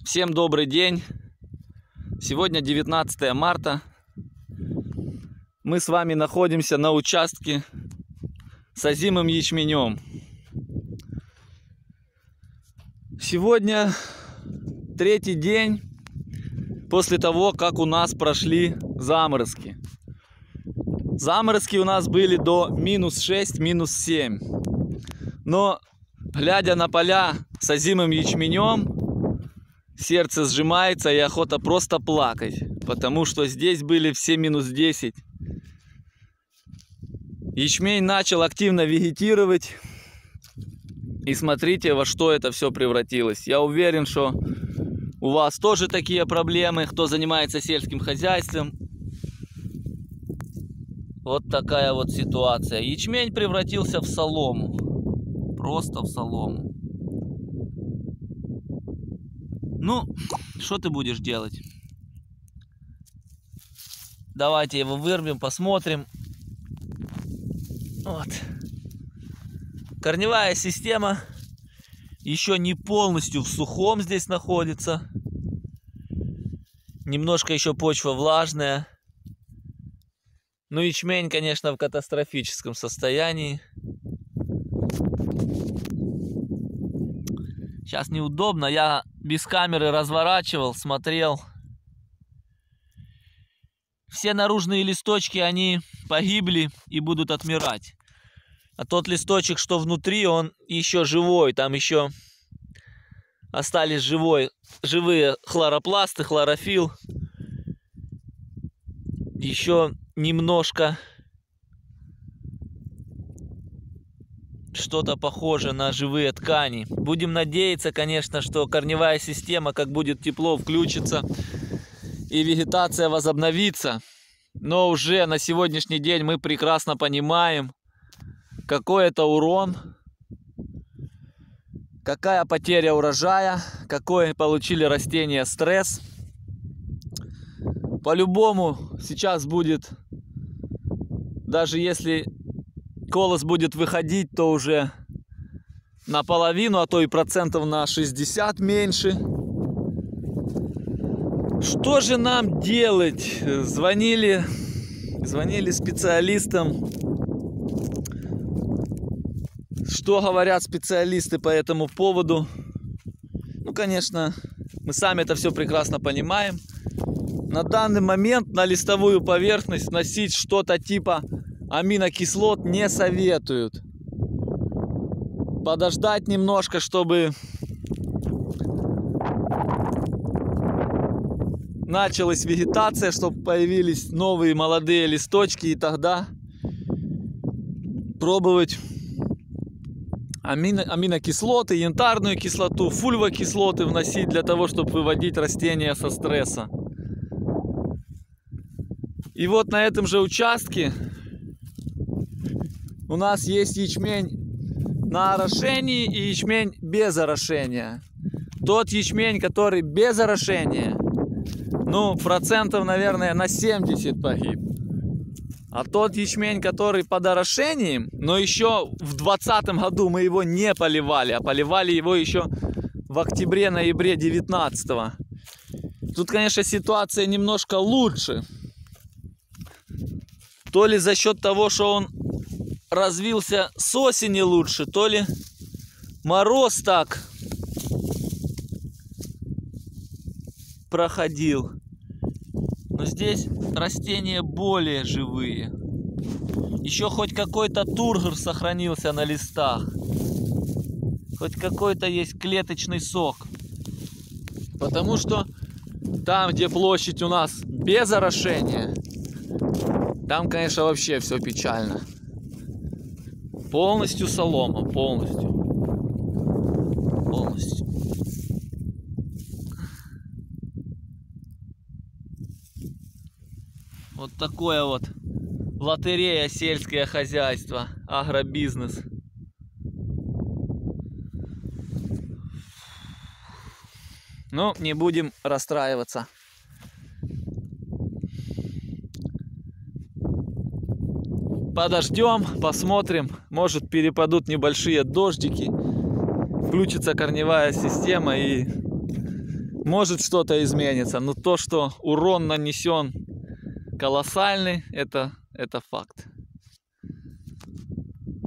Всем добрый день. Сегодня 19 марта. Мы с вами находимся на участке с озимым ячменем. Сегодня третий день после того, как у нас прошли заморозки. Заморозки у нас были до -6, -7. Но глядя на поля с озимым ячменем, сердце сжимается и охота просто плакать, потому что здесь были все -10. Ячмень начал активно вегетировать, и смотрите, во что это все превратилось. Я уверен, что у вас тоже такие проблемы, кто занимается сельским хозяйством. Вот такая вот ситуация. Ячмень превратился в солому, просто в солому. Ну, что ты будешь делать? Давайте его вырвем, посмотрим. Вот. Корневая система еще не полностью в сухом здесь находится. Немножко еще почва влажная. Ну, ячмень, конечно, в катастрофическом состоянии. Сейчас неудобно, я без камеры разворачивал, смотрел. Все наружные листочки, они погибли и будут отмирать. А тот листочек, что внутри, он еще живой. Там еще остались живые хлоропласты, хлорофилл. Еще немножко что-то похоже на живые ткани. Будем надеяться, конечно, что корневая система, как будет тепло, включится и вегетация возобновится. Но уже на сегодняшний день мы прекрасно понимаем, какой это урон, какая потеря урожая, какой получили растения стресс. По-любому сейчас будет, даже если колос будет выходить, то уже наполовину, а то и процентов на 60 меньше. Что же нам делать? Звонили специалистам. Что говорят специалисты по этому поводу? Ну, конечно, мы сами это все прекрасно понимаем. На данный момент на листовую поверхность вносить что-то типа аминокислот не советуют. Подождать немножко, чтобы началась вегетация, чтобы появились новые молодые листочки, и тогда пробовать аминокислоты, янтарную кислоту, фульвокислоты вносить для того, чтобы выводить растения со стресса. И вот на этом же участке у нас есть ячмень на орошении и ячмень без орошения. Тот ячмень, который без орошения, ну, процентов, наверное, на 70 погиб. А тот ячмень, который под орошением, но еще в 2020 году мы его не поливали, а поливали его еще в октябре-ноябре 19-го. Тут, конечно, ситуация немножко лучше. То ли за счет того, что он развился с осени лучше, то ли мороз так проходил. Но здесь растения более живые. Еще хоть какой-то тургор сохранился на листах. Хоть какой-то есть клеточный сок. Потому что там, где площадь у нас без орошения, там, конечно, вообще все печально. Полностью солома, полностью. Вот такое вот лотерея, сельское хозяйство, агробизнес. Ну, не будем расстраиваться. Подождем, посмотрим. Может, перепадут небольшие дождики. Включится корневая система и может что-то изменится. Но то, что урон нанесен колоссальный, это факт.